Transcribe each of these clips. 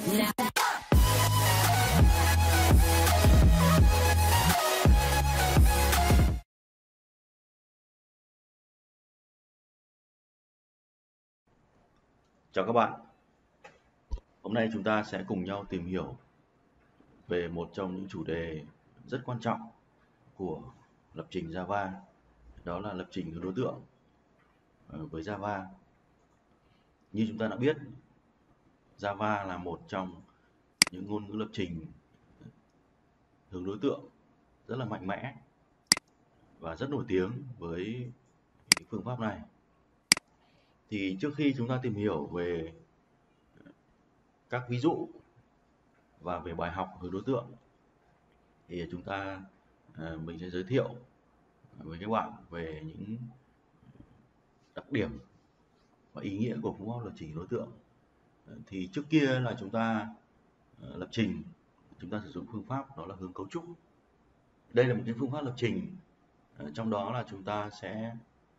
Chào các bạn. Hôm nay chúng ta sẽ cùng nhau tìm hiểu về một trong những chủ đề rất quan trọng của lập trình Java, đó là lập trình hướng đối tượng với Java. Như chúng ta đã biết, Java là một trong những ngôn ngữ lập trình hướng đối tượng rất là mạnh mẽ và rất nổi tiếng với phương pháp này. Thì trước khi chúng ta tìm hiểu về các ví dụ và về bài học hướng đối tượng thì mình sẽ giới thiệu với các bạn về những đặc điểm và ý nghĩa của phương pháp lập trình đối tượng. Thì trước kia là chúng ta lập trình, chúng ta sử dụng phương pháp đó là hướng cấu trúc. Đây là một cái phương pháp lập trình, trong đó là chúng ta sẽ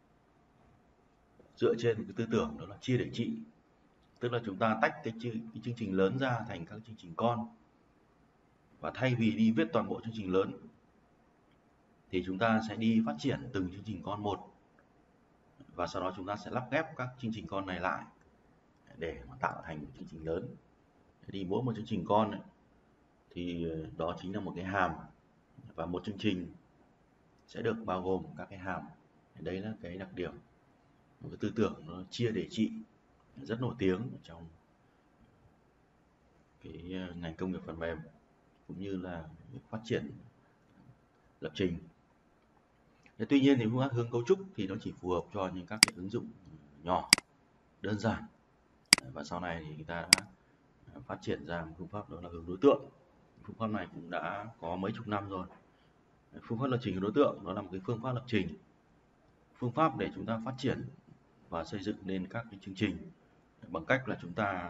dựa trên một cái tư tưởng đó là chia để trị, tức là chúng ta tách cái chương trình lớn ra thành các chương trình con, và thay vì đi viết toàn bộ chương trình lớn thì chúng ta sẽ đi phát triển từng chương trình con một, và sau đó chúng ta sẽ lắp ghép các chương trình con này lại để mà tạo thành một chương trình lớn. Thì mỗi một chương trình con ấy, thì đó chính là một cái hàm, và một chương trình sẽ được bao gồm các cái hàm. Đấy là cái đặc điểm, một cái tư tưởng nó chia để trị rất nổi tiếng trong cái ngành công nghiệp phần mềm cũng như là phát triển lập trình. Tuy nhiên thì phương pháp hướng cấu trúc thì nó chỉ phù hợp cho những các cái ứng dụng nhỏ, đơn giản, và sau này thì người ta đã phát triển ra một phương pháp đó là hướng đối tượng. Phương pháp này cũng đã có mấy chục năm rồi. Phương pháp lập trình hướng đối tượng nó là một cái phương pháp lập trình, phương pháp để chúng ta phát triển và xây dựng nên các cái chương trình bằng cách là chúng ta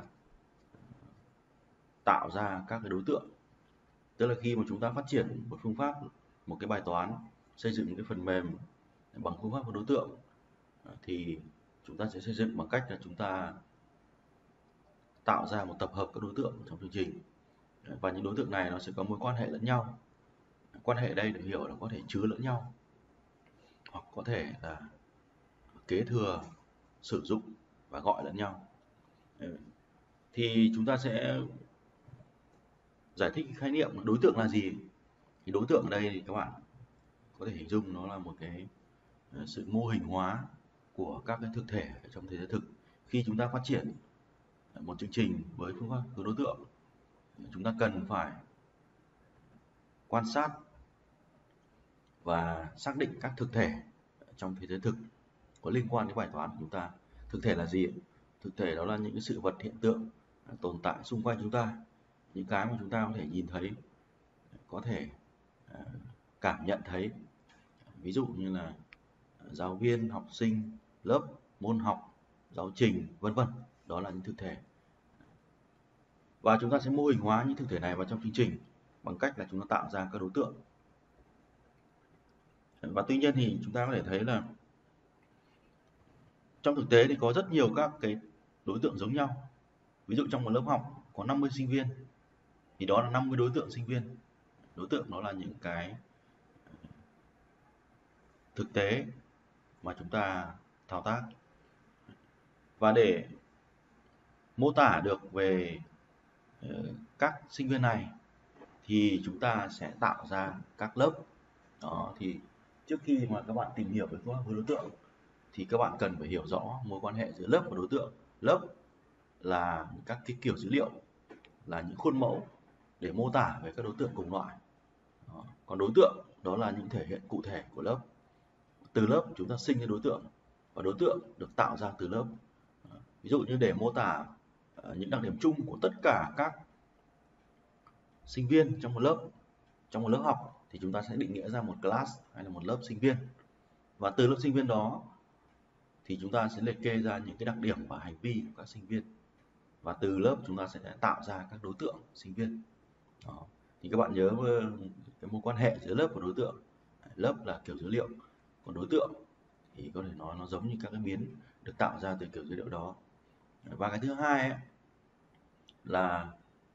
tạo ra các cái đối tượng. Tức là khi mà chúng ta phát triển một phương pháp, một cái bài toán, xây dựng một cái phần mềm bằng phương pháp hướng đối tượng, thì chúng ta sẽ xây dựng bằng cách là chúng ta tạo ra một tập hợp các đối tượng trong chương trình, và những đối tượng này nó sẽ có mối quan hệ lẫn nhau. Quan hệ đây được hiểu là có thể chứa lẫn nhau, hoặc có thể là kế thừa, sử dụng và gọi lẫn nhau. Thì chúng ta sẽ giải thích khái niệm đối tượng là gì. Thì đối tượng ở đây thì các bạn có thể hình dung nó là một cái sự mô hình hóa của các cái thực thể trong thế giới thực. Khi chúng ta phát triển một chương trình với phương pháp hướng đối tượng, chúng ta cần phải quan sát và xác định các thực thể trong thế giới thực có liên quan đến bài toán của chúng ta. Thực thể là gì? Thực thể đó là những cái sự vật, hiện tượng tồn tại xung quanh chúng ta, những cái mà chúng ta có thể nhìn thấy, có thể cảm nhận thấy. Ví dụ như là giáo viên, học sinh, lớp, môn học, giáo trình, vân vân. Đó là những thực thể. Và chúng ta sẽ mô hình hóa những thực thể này vào trong chương trình bằng cách là chúng ta tạo ra các đối tượng. Và tuy nhiên thì chúng ta có thể thấy là trong thực tế thì có rất nhiều các cái đối tượng giống nhau. Ví dụ trong một lớp học có 50 sinh viên thì đó là 50 đối tượng sinh viên. Đối tượng đó là những cái thực tế mà chúng ta thao tác. Và để mô tả được về các sinh viên này thì chúng ta sẽ tạo ra các lớp. Đó, thì trước khi mà các bạn tìm hiểu về phương pháp hướng đối tượng thì các bạn cần phải hiểu rõ mối quan hệ giữa lớp và đối tượng. Lớp là các cái kiểu dữ liệu, là những khuôn mẫu để mô tả về các đối tượng cùng loại. Đó. Còn đối tượng đó là những thể hiện cụ thể của lớp. Từ lớp chúng ta sinh ra đối tượng, và đối tượng được tạo ra từ lớp. Ví dụ như để mô tả những đặc điểm chung của tất cả các sinh viên trong một lớp học thì chúng ta sẽ định nghĩa ra một class hay là một lớp sinh viên, và từ lớp sinh viên đó thì chúng ta sẽ liệt kê ra những cái đặc điểm và hành vi của các sinh viên, và từ lớp chúng ta sẽ tạo ra các đối tượng sinh viên. Đó. Thì các bạn nhớ cái mối quan hệ giữa lớp và đối tượng. Lớp là kiểu dữ liệu, còn đối tượng thì có thể nói nó giống như các cái biến được tạo ra từ kiểu dữ liệu đó. Và cái thứ hai ấy, là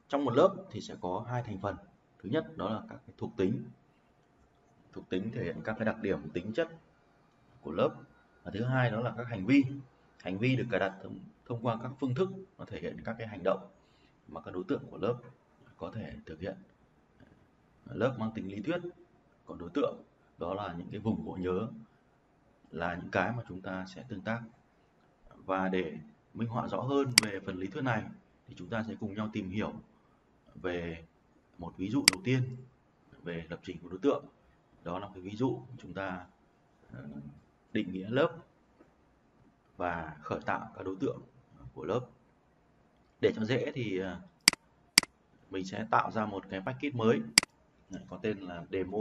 trong một lớp thì sẽ có hai thành phần. Thứ nhất đó là các cái thuộc tính thể hiện các cái đặc điểm tính chất của lớp, và thứ hai đó là các hành vi được cài đặt thông qua các phương thức, nó thể hiện các cái hành động mà các đối tượng của lớp có thể thực hiện. Lớp mang tính lý thuyết, còn đối tượng đó là những cái vùng bộ nhớ, là những cái mà chúng ta sẽ tương tác. Và để minh họa rõ hơn về phần lý thuyết này thì chúng ta sẽ cùng nhau tìm hiểu về một ví dụ đầu tiên về lập trình của đối tượng. Đó là cái ví dụ chúng ta định nghĩa lớp và khởi tạo các đối tượng của lớp. Để cho dễ thì mình sẽ tạo ra một cái package mới có tên là demo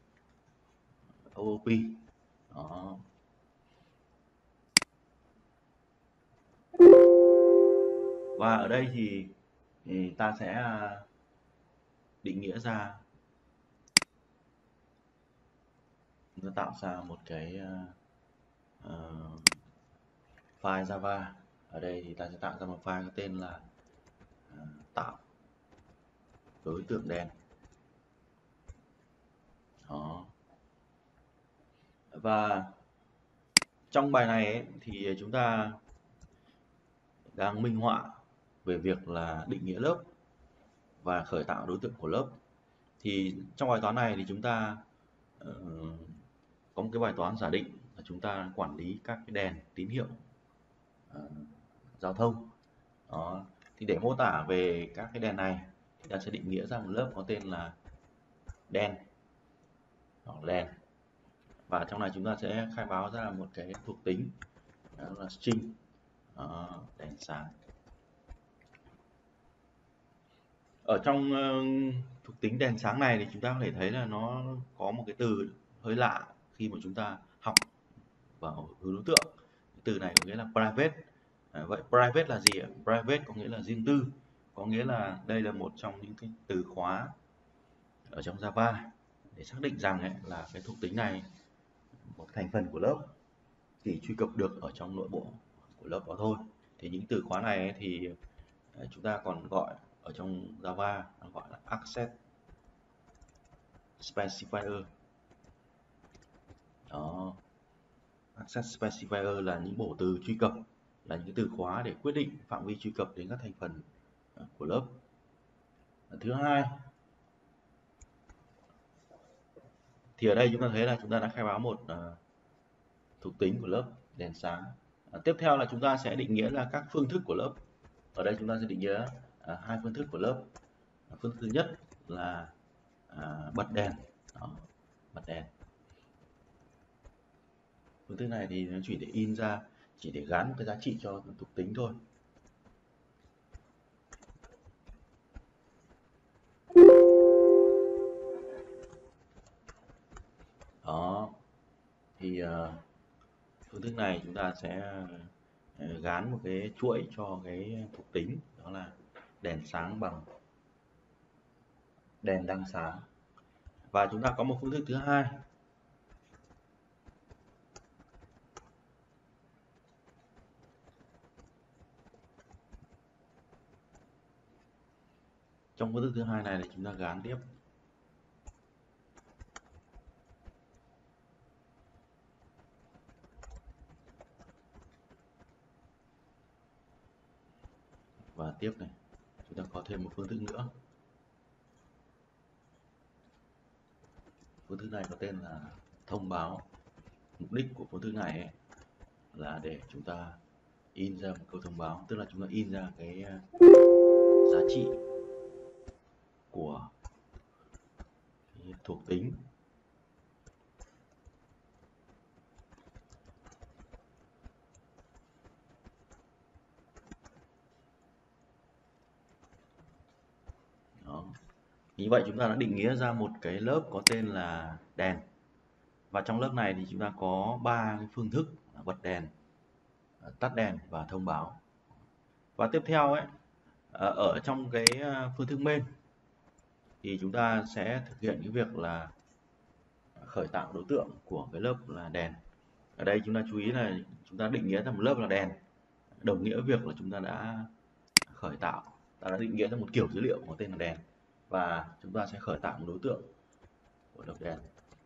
OOP. Đó. Và ở đây thì ta sẽ định nghĩa ra, chúng ta tạo ra một cái file Java. Ở đây thì ta sẽ tạo ra một file có tên là tạo đối tượng đen. Đó. Và trong bài này ấy, thì chúng ta đang minh họa về việc là định nghĩa lớp và khởi tạo đối tượng của lớp. Thì trong bài toán này thì chúng ta có một cái bài toán giả định là chúng ta quản lý các cái đèn tín hiệu giao thông. Đó. Thì để mô tả về các cái đèn này thì ta sẽ định nghĩa ra một lớp có tên là đèn. Đèn. Và trong này chúng ta sẽ khai báo ra một cái thuộc tính, đó là string đèn sáng. Ở trong thuộc tính đèn sáng này thì chúng ta có thể thấy là nó có một cái từ hơi lạ khi mà chúng ta học vào hướng đối tượng. Từ này có nghĩa là private. Vậy private là gì ạ? Private có nghĩa là riêng tư, có nghĩa là đây là một trong những cái từ khóa ở trong Java để xác định rằng ấy, là cái thuộc tính này, một thành phần của lớp, chỉ truy cập được ở trong nội bộ của lớp đó thôi. Thì những từ khóa này ấy, thì chúng ta còn gọi ở trong Java gọi là access specifier. Đó. Access specifier là những bộ từ truy cập, là những từ khóa để quyết định phạm vi truy cập đến các thành phần của lớp. Thứ hai thì ở đây chúng ta thấy là chúng ta đã khai báo một thuộc tính của lớp đèn sáng. Tiếp theo là chúng ta sẽ định nghĩa ra các phương thức của lớp. Ở đây chúng ta sẽ định nghĩa hai phương thức của lớp. Phương thức thứ nhất là bật đèn. Đó, bật đèn. Phương thức này thì nó chỉ để in ra, chỉ để gắn cái giá trị cho thuộc tính thôi. Đó. Thì phương thức này chúng ta sẽ gán một cái chuỗi cho cái thuộc tính, đó là đèn sáng bằng đèn đang sáng. Và chúng ta có một phương thức thứ hai. Trong phương thức thứ hai này thì chúng ta gán tiếp và tiếp này, chúng ta có thêm một phương thức nữa. Phương thức này có tên là thông báo. Mục đích của phương thức này ấy là để chúng ta in ra một câu thông báo, tức là chúng ta in ra cái giá trị của cái thuộc tính. Đó. Như vậy chúng ta đã định nghĩa ra một cái lớp có tên là đèn. Và trong lớp này thì chúng ta có 3 cái phương thức là bật đèn, tắt đèn và thông báo. Và tiếp theo ấy, ở trong cái phương thức main thì chúng ta sẽ thực hiện cái việc là khởi tạo đối tượng của cái lớp là đèn. Ở đây chúng ta chú ý là chúng ta định nghĩa ra một lớp là đèn, đồng nghĩa việc là chúng ta đã khởi tạo ta đã định nghĩa ra một kiểu dữ liệu có tên là đèn, và chúng ta sẽ khởi tạo một đối tượng của lớp đèn.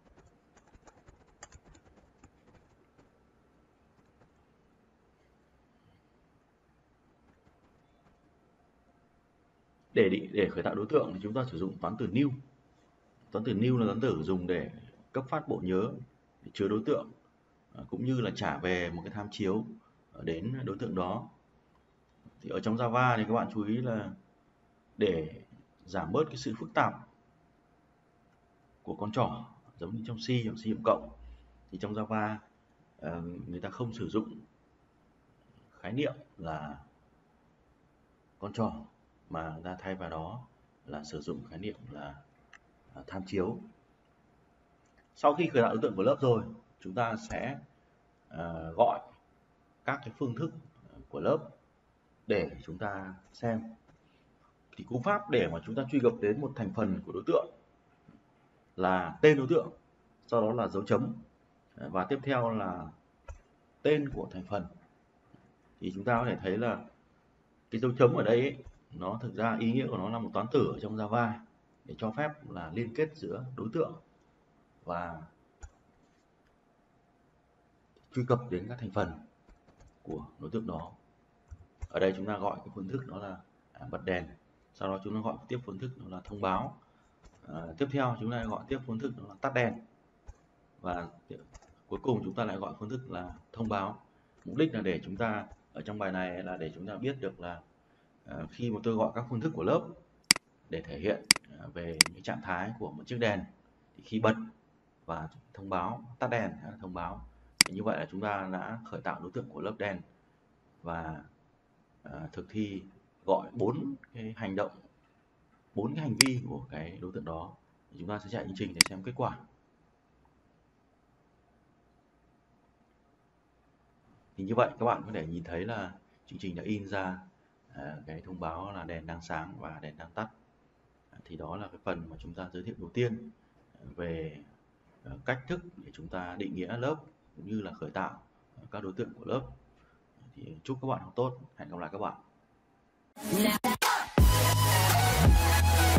Để khởi tạo đối tượng thì chúng ta sử dụng toán từ new. Toán từ new là toán từ dùng để cấp phát bộ nhớ để chứa đối tượng, cũng như là trả về một cái tham chiếu đến đối tượng đó. Thì ở trong Java thì các bạn chú ý là để giảm bớt cái sự phức tạp của con trỏ giống như trong C hoặc C cộng, thì trong Java người ta không sử dụng khái niệm là con trỏ, mà người ta thay vào đó là sử dụng khái niệm là tham chiếu. Sau khi khởi tạo đối tượng của lớp rồi, chúng ta sẽ gọi các cái phương thức của lớp để chúng ta xem. Thì cú pháp để mà chúng ta truy cập đến một thành phần của đối tượng là tên đối tượng, sau đó là dấu chấm, và tiếp theo là tên của thành phần. Thì chúng ta có thể thấy là cái dấu chấm ở đây ấy, nó thực ra ý nghĩa của nó là một toán tử ở trong Java để cho phép là liên kết giữa đối tượng và truy cập đến các thành phần của đối tượng đó. Ở đây chúng ta gọi cái phương thức đó là bật đèn, sau đó chúng ta gọi tiếp phương thức đó là thông báo, tiếp theo chúng ta gọi tiếp phương thức đó là tắt đèn, và cuối cùng chúng ta lại gọi phương thức là thông báo. Mục đích là để chúng ta ở trong bài này là để chúng ta biết được là khi mà tôi gọi các phương thức của lớp để thể hiện về những trạng thái của một chiếc đèn, thì khi bật và thông báo, tắt đèn hay là thông báo, thì như vậy là chúng ta đã khởi tạo đối tượng của lớp đèn và thực thi gọi 4 cái hành động, 4 cái hành vi của cái đối tượng đó. Thì chúng ta sẽ chạy chương trình để xem kết quả. Thì như vậy các bạn có thể nhìn thấy là chương trình đã in ra cái thông báo là đèn đang sáng và đèn đang tắt. Thì đó là cái phần mà chúng ta giới thiệu đầu tiên về cách thức để chúng ta định nghĩa lớp cũng như là khởi tạo các đối tượng của lớp. Thì chúc các bạn học tốt, hẹn gặp lại các bạn.